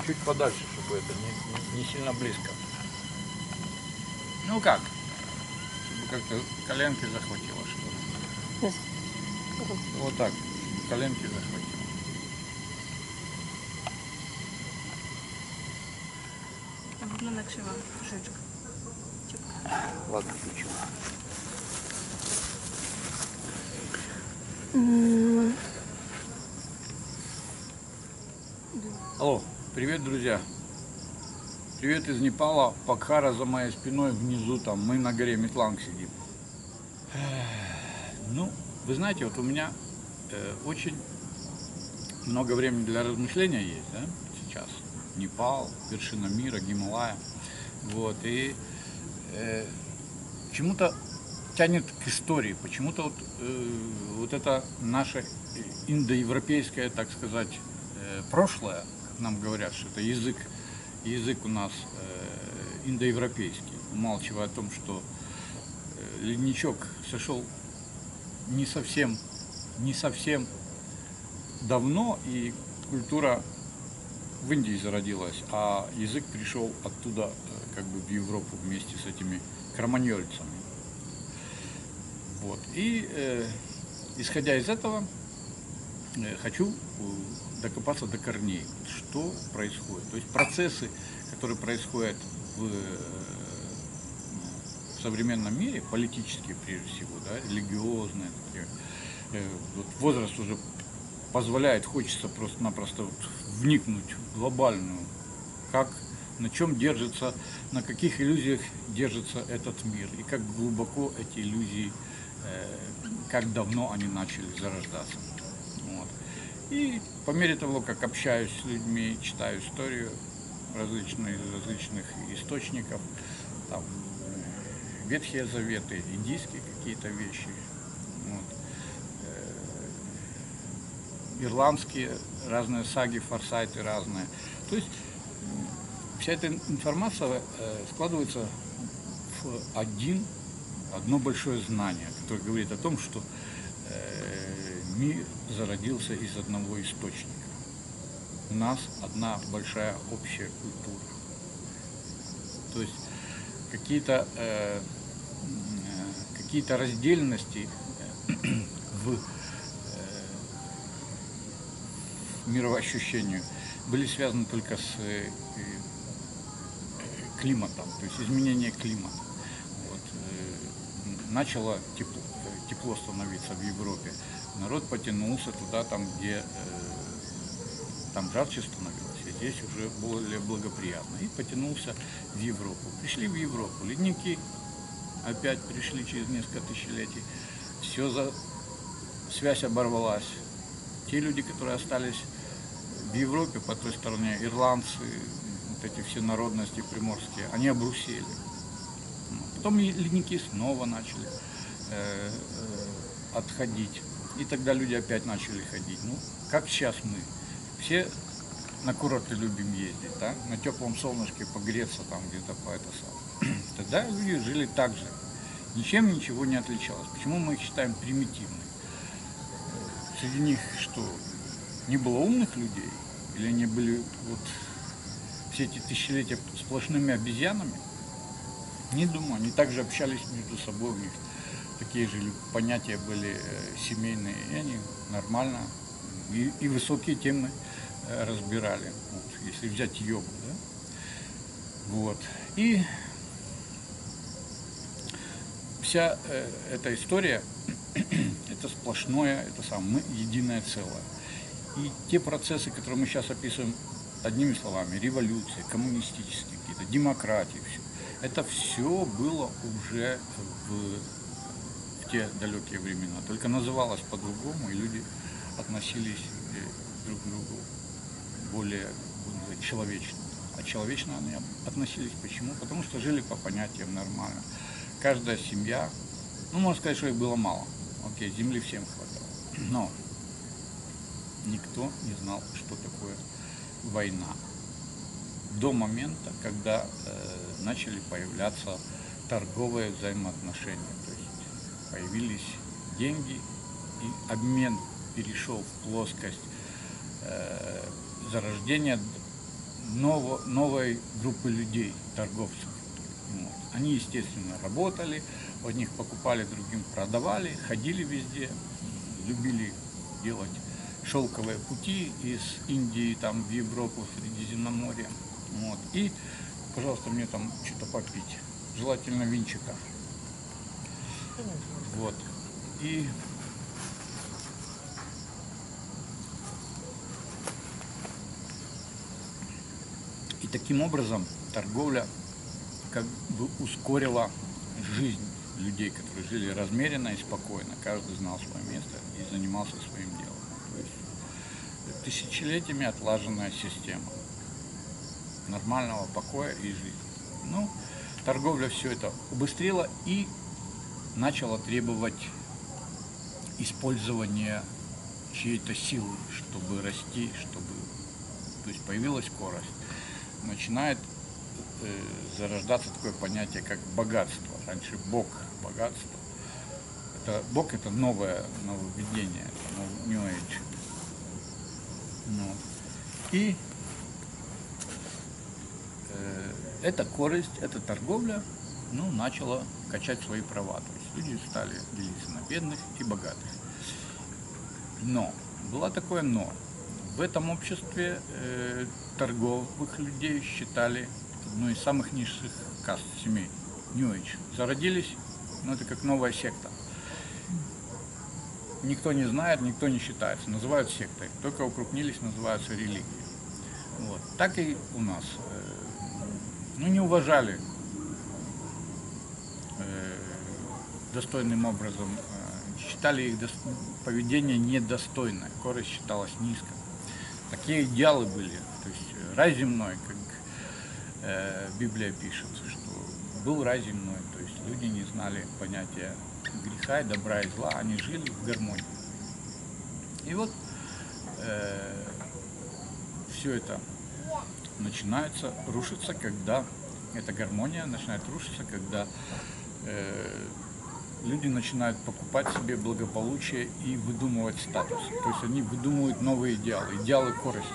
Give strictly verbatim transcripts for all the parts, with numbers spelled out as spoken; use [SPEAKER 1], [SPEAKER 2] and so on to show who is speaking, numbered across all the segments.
[SPEAKER 1] чуть подальше, чтобы это не, не, не сильно близко. Ну как? Чтобы как-то коленки захватило, что ли. Вот так, коленки захватило.
[SPEAKER 2] Одна накшива трошечки.
[SPEAKER 1] Ладно, включу. Алло, привет, друзья. Привет из Непала. Покхара за моей спиной внизу, там мы на горе Метланг сидим. Ну, вы знаете, вот у меня э, очень много времени для размышления есть, да, сейчас. Непал, вершина мира, Гималая. Вот, и э, почему-то тянет к истории, почему-то вот, э, вот это наше индоевропейское, так сказать, э, прошлое, как нам говорят, что это язык, язык у нас э, индоевропейский, умалчивая о том, что э, ледничок сошел не совсем, не совсем давно, и культура в Индии зародилась, а язык пришел оттуда как бы в Европу вместе с этими кроманьольцами. Вот. И э, исходя из этого, э, хочу докопаться до корней, что происходит. То есть процессы, которые происходят в, э, в современном мире, политические прежде всего, да, религиозные, такие, э, вот возраст уже позволяет, хочется просто-напросто вот вникнуть в глобальную, как, на чем держится, на каких иллюзиях держится этот мир, и как глубоко эти иллюзии, э, как давно они начали зарождаться. Вот. И по мере того, как общаюсь с людьми, читаю историю различных, различных источников, там, Ветхие Заветы, индийские какие-то вещи, вот, ирландские разные саги, форсайты разные. То есть вся эта информация складывается в один, одно большое знание, которое говорит о том, что мир зародился из одного источника. У нас одна большая общая культура. То есть какие-то э, какие-то раздельности в мировоощущению были связаны только с э, климатом, то есть изменение климата. Вот, э, начало тепло, тепло становиться в Европе. Народ потянулся туда, там, где э, там жарче становилось, и здесь уже более благоприятно. И потянулся в Европу. Пришли в Европу. Ледники опять пришли через несколько тысячелетий. Все за... Связь оборвалась. Те люди, которые остались в Европе, по той стороне, ирландцы, вот эти все народности приморские, они обрусели. Потом ледники снова начали э, э, отходить. И тогда люди опять начали ходить. Ну, как сейчас мы. Все на курорты любим ездить, да? На теплом солнышке погреться там где-то по это самое. Тогда люди жили так же. Ничем ничего не отличалось. Почему мы их считаем примитивными? Среди них что, не было умных людей? Или они были вот все эти тысячелетия сплошными обезьянами? Не думаю, они также общались между собой, у них такие же понятия были семейные, и они нормально, и, и высокие темы разбирали, вот, если взять йогу, да? Вот. И вся э, эта история, это сплошное, это самое, мы единое целое. И те процессы, которые мы сейчас описываем одними словами, революции, коммунистические какие-то, демократии, все, это все было уже в, в те далекие времена, только называлось по-другому, и люди относились друг к другу более, будем говорить, человечно. А человечно они относились почему? Потому что жили по понятиям нормально. Каждая семья, ну, можно сказать, что их было мало. Окей, земли всем хватало. Но никто не знал, что такое война. До момента, когда э, начали появляться торговые взаимоотношения. То есть появились деньги, и обмен перешел в плоскость э, зарождения ново, новой группы людей, торговцев. Вот. Они, естественно, работали, у одних покупали, другим продавали, ходили везде, любили делать шелковые пути из Индии там, в Европу, в Средиземноморье. Вот. И, пожалуйста, мне там что-то попить, желательно винчика. Вот. И И таким образом торговля как бы ускорила жизнь людей, которые жили размеренно и спокойно. Каждый знал свое место и занимался своим делом. То есть тысячелетиями отлаженная система нормального покоя и жизни. Ну, торговля все это убыстрила и начала требовать использования чьей-то силы, чтобы расти, чтобы, то есть появилась скорость. Начинает э, зарождаться такое понятие, как богатство. Раньше Бог – богатство. Это, Бог – это новое нововведение, это New Age. Ну, и э, эта корость, эта торговля, ну, начала качать свои права. То есть люди стали делиться на бедных и богатых. Но, было такое но. В этом обществе э, торговых людей считали одной из самых низших каст семей. New Age. Зародились, ну это как новая секта. Никто не знает, никто не считается. Называют сектой. Только укрупнились, называются религией. Вот. Так и у нас. Э, ну не уважали э, достойным образом, э, считали их до... поведение недостойное. Корость считалась низко. Такие идеалы были, то есть рай земной, как э, Библия пишет, что был рай земной, то есть люди не знали понятия греха и добра и зла, они жили в гармонии. И вот э, все это начинается рушиться, когда эта гармония начинает рушиться, когда э, люди начинают покупать себе благополучие и выдумывать статус. То есть они выдумывают новые идеалы, идеалы корости.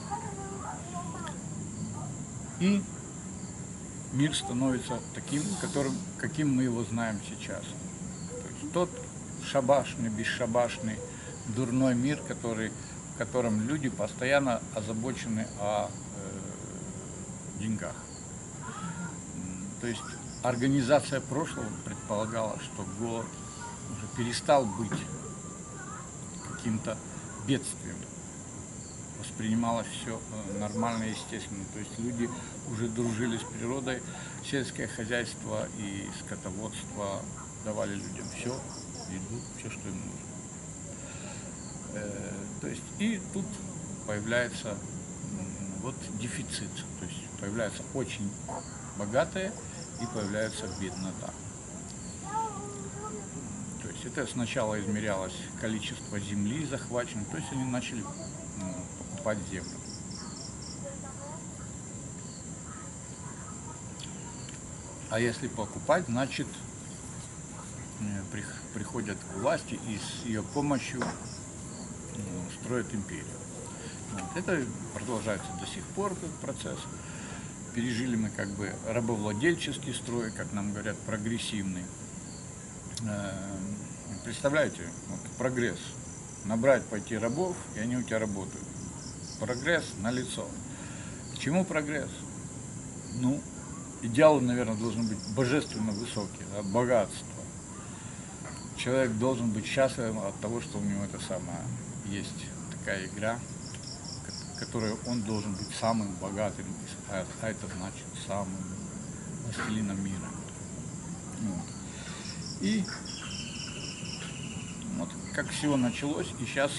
[SPEAKER 1] И мир становится таким, которым, каким мы его знаем сейчас. То есть тот шабашный, бесшабашный, дурной мир, который, в котором люди постоянно озабочены о э, деньгах. То есть организация прошлого предполагала, что голод уже перестал быть каким-то бедствием. Воспринималось все нормально и естественно. То есть люди уже дружили с природой, сельское хозяйство и скотоводство давали людям все, еду, все, что им нужно. Э, то есть и тут появляется вот дефицит. То есть появляются очень богатые и появляется беднота. То есть это сначала измерялось количество земли захваченной, то есть они начали ну, покупать землю. А если покупать, значит приходят к власти и с ее помощью ну, строят империю. Вот. Это продолжается до сих пор, этот процесс. Пережили мы как бы рабовладельческий строй, как нам говорят, прогрессивный. Представляете, вот прогресс. Набрать, пойти рабов, и они у тебя работают. Прогресс налицо. К чему прогресс? Ну, идеалы, наверное, должны быть божественно высокие, да, богатство. Человек должен быть счастлив от того, что у него это самое есть такая игра, которой он должен быть самым богатым, а это значит самым властелином мира. Вот. И вот как все началось, и сейчас,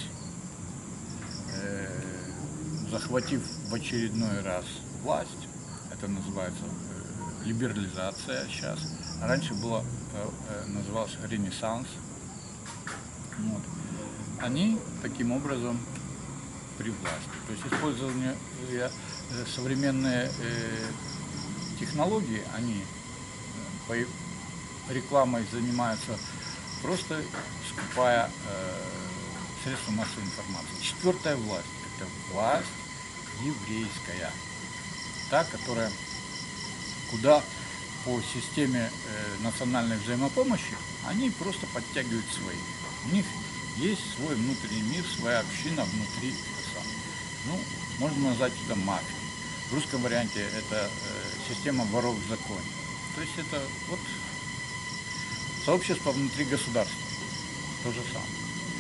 [SPEAKER 1] э, захватив в очередной раз власть, это называется э, либерализация сейчас, а раньше было, э, называлось ренессанс, вот. Они таким образом при власти. То есть использование э, современные э, технологии, они по рекламой занимаются, просто скупая э, средства массовой информации. Четвертая власть – это власть еврейская. та, которая, куда по системе э, национальной взаимопомощи они просто подтягивают свои. У них есть свой внутренний мир, своя община внутри. Ну, можно назвать это мафией. В русском варианте это э, система воров в законе. То есть это вот сообщество внутри государства. То же самое.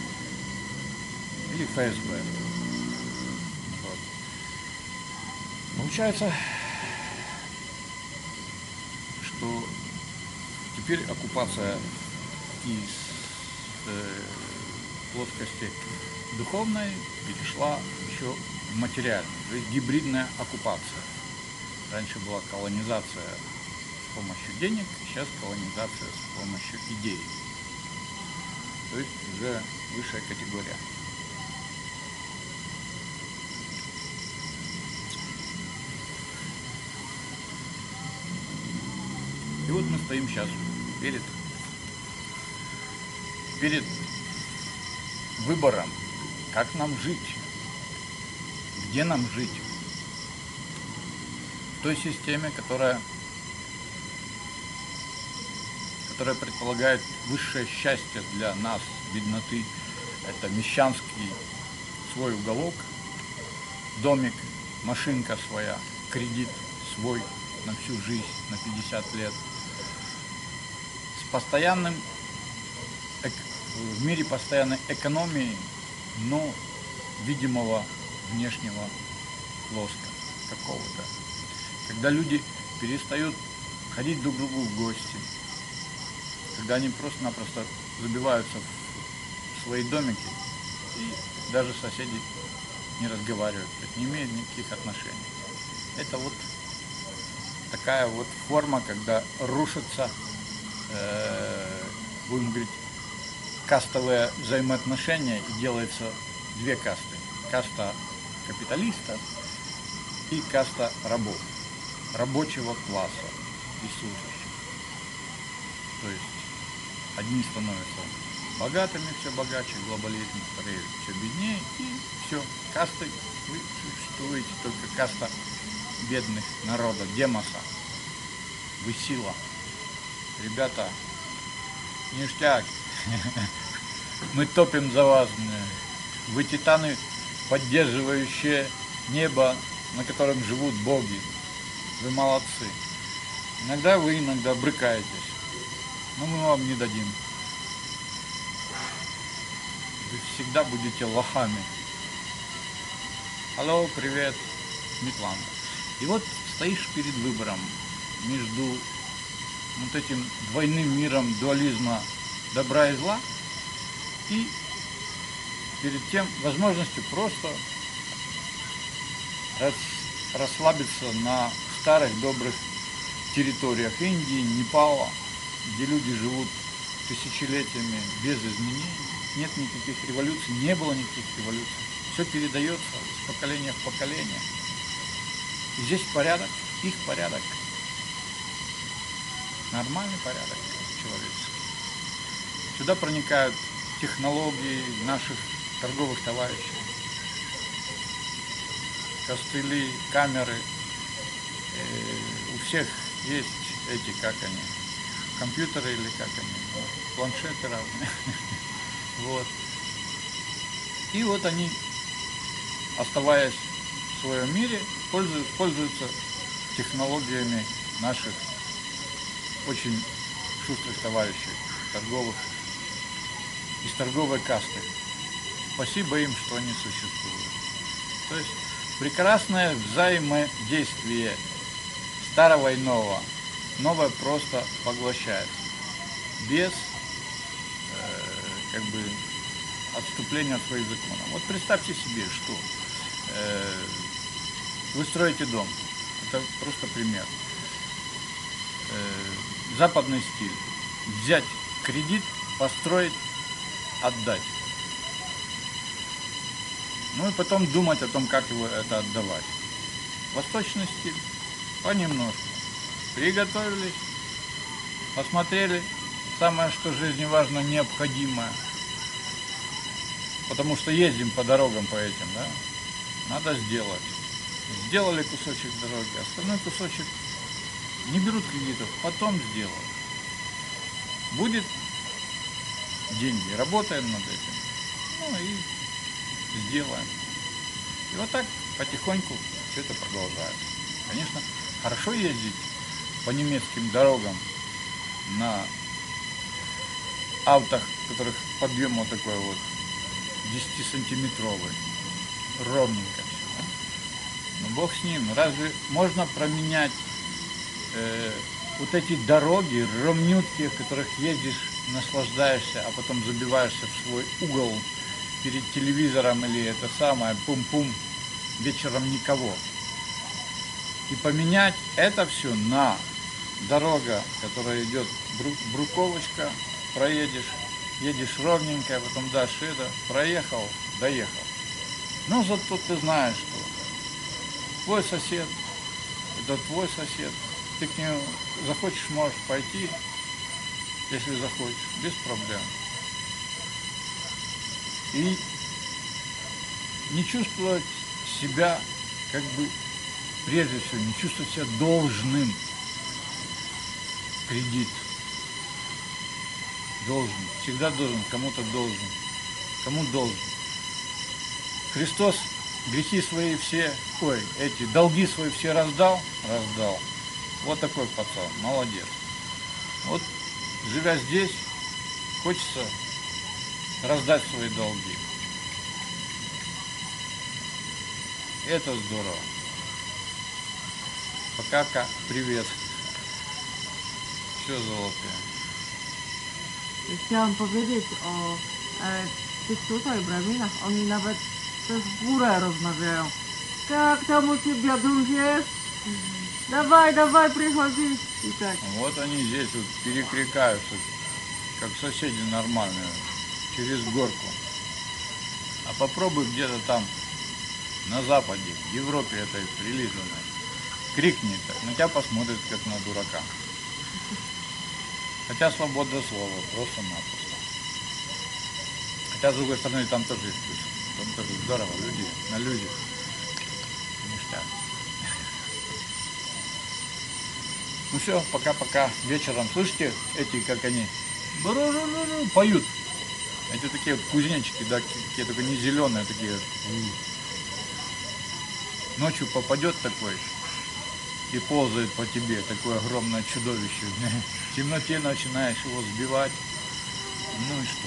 [SPEAKER 1] Или ФСБ. Вот. Получается, что теперь оккупация из э, плоскости духовной перешла еще в материальную, то есть гибридная оккупация. Раньше была колонизация с помощью денег, сейчас колонизация с помощью идей. То есть уже высшая категория. И вот мы стоим сейчас перед, перед выбором, как нам жить, где нам жить. В той системе, которая, которая предполагает высшее счастье для нас, бедноты. Это мещанский свой уголок, домик, машинка своя, кредит свой на всю жизнь, на пятьдесят лет. С постоянным, в мире постоянной экономии, но видимого внешнего лоска какого-то. Когда люди перестают ходить друг к другу в гости, когда они просто-напросто забиваются в свои домики и даже соседи не разговаривают, то есть не имеют никаких отношений. Это вот такая вот форма, когда рушатся, э, будем говорить, кастовые взаимоотношения и делается две касты. Каста капиталистов и каста рабов, рабочего класса и служащих. То есть одни становятся богатыми, все богаче, глобализм, вторые все беднее, и все, касты, вы существуете, только каста бедных народа, демоса, вы сила. Ребята, ништяк, мы топим за вас, вы титаны, поддерживающие небо, на котором живут боги, вы молодцы. Иногда вы иногда брыкаетесь, но мы вам не дадим. Вы всегда будете лохами. Алло, привет, Митланд. И вот стоишь перед выбором между вот этим двойным миром дуализма добра и зла и перед тем возможностью просто рас, расслабиться на старых добрых территориях Индии, Непала, где люди живут тысячелетиями без изменений. Нет никаких революций, не было никаких революций. Все передается с поколения в поколение. И здесь порядок, их порядок. Нормальный порядок человеческий. Сюда проникают технологии наших торговых товарищей. Костыли, камеры. Э, у всех есть эти, как они, компьютеры или как они, планшеты разные. Вот. И вот они, оставаясь в своем мире, пользуются, пользуются технологиями наших очень шустрых товарищей, торговых, из торговой касты. Спасибо им, что они существуют. То есть прекрасное взаимодействие старого и нового. Новое просто поглощается. Без э, как бы отступления от своих законов. Вот представьте себе, что э, вы строите дом. Это просто пример. Э, западный стиль. Взять кредит, построить, отдать. Ну и потом думать о том, как его это отдавать. Восточный стиль. Понемножку. Приготовились, посмотрели. Самое, что в жизни важно, необходимое. Потому что ездим по дорогам по этим, да? Надо сделать. сделали кусочек дороги, остальной кусочек не берут кредитов, потом сделают. Будет деньги, работаем над этим, ну и сделаем. И вот так потихоньку все это продолжается. Конечно, хорошо ездить по немецким дорогам на автах, у которых подъем вот такой вот десятисантиметровый, ровненько все. Да? Но бог с ним, разве можно променять э, вот эти дороги, ровнютки, в которых ездишь, наслаждаешься, а потом забиваешься в свой угол перед телевизором или это самое, пум-пум, вечером никого. И поменять это все на дорога, которая идет бруковочка, проедешь, едешь ровненько, а потом дальше это, проехал, доехал. Но зато ты знаешь, что твой сосед, это твой сосед, ты к нему захочешь, можешь пойти, если захочешь, без проблем. И не чувствовать себя, как бы, прежде всего, не чувствовать себя должным. Кредит. Должен. Всегда должен, кому-то должен. Кому должен. Христос грехи свои все, ой, эти долги свои все раздал? Раздал. Вот такой пацан, молодец. Вот, живя здесь, хочется раздать свои долги. Это здорово. Пока-ка, привет. Все złote.
[SPEAKER 3] Chciałam powiedzieć o e, tych tutaj braminach. Oni nawet przez górę rozmawiają. Jak tam u ciebie jest? Давай, давай, приходи. И так.
[SPEAKER 1] Вот они здесь вот перекликаются, как соседи нормальные, через горку. А попробуй где-то там, на Западе, в Европе этой прилизанной, крикни так, на тебя посмотрят, как на дурака. Хотя свобода слова, просто-напросто. Хотя, с другой стороны, там тоже есть плюс. Там тоже здорово, люди, на людях. Ништяк. Ну все, пока-пока. Вечером, слышите, эти, как они, поют. Эти такие вот кузнечики, да, такие, только не зеленые, такие. Ночью попадет такой и ползает по тебе, такое огромное чудовище. В темноте начинаешь его сбивать. Ну и что?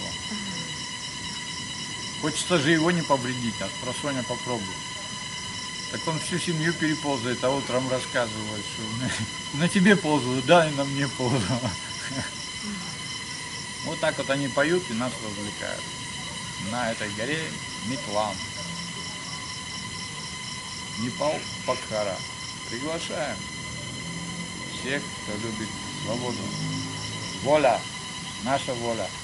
[SPEAKER 1] Хочется же его не повредить, а спросонья попробуй. Так он всю семью переползает, а утром рассказывает, что на тебе ползаю, да, и на мне ползаю. Вот так вот они поют и нас развлекают. На этой горе Митлан. Непал, Покхара. Приглашаем всех, кто любит свободу. Воля, наша воля.